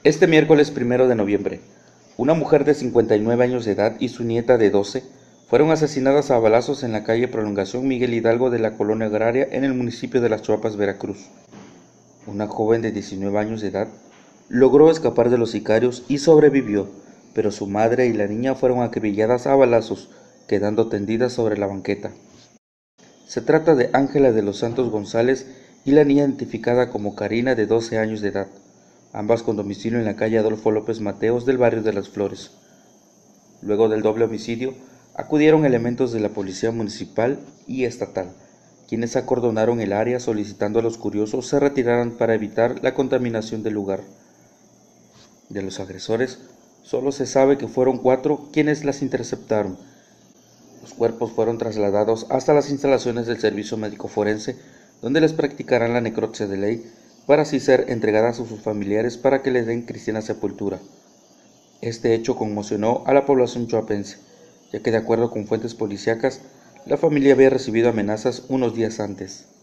Este miércoles 1 de noviembre, una mujer de 59 años de edad y su nieta de 12 fueron asesinadas a balazos en la calle Prolongación Miguel Hidalgo de la Colonia Agraria en el municipio de Las Chuapas, Veracruz. Una joven de 19 años de edad logró escapar de los sicarios y sobrevivió, pero su madre y la niña fueron acribilladas a balazos, quedando tendidas sobre la banqueta. Se trata de Ángela de los Santos González y la niña identificada como Karina de 12 años de edad, ambas con domicilio en la calle Adolfo López Mateos del barrio de Las Flores. Luego del doble homicidio, acudieron elementos de la Policía Municipal y Estatal, quienes acordonaron el área solicitando a los curiosos se retiraran para evitar la contaminación del lugar. De los agresores, solo se sabe que fueron 4 quienes las interceptaron. Los cuerpos fueron trasladados hasta las instalaciones del Servicio Médico Forense, donde les practicarán la necropsia de ley, para así ser entregadas a sus familiares para que les den cristiana sepultura. Este hecho conmocionó a la población chuapense, ya que de acuerdo con fuentes policíacas, la familia había recibido amenazas unos días antes.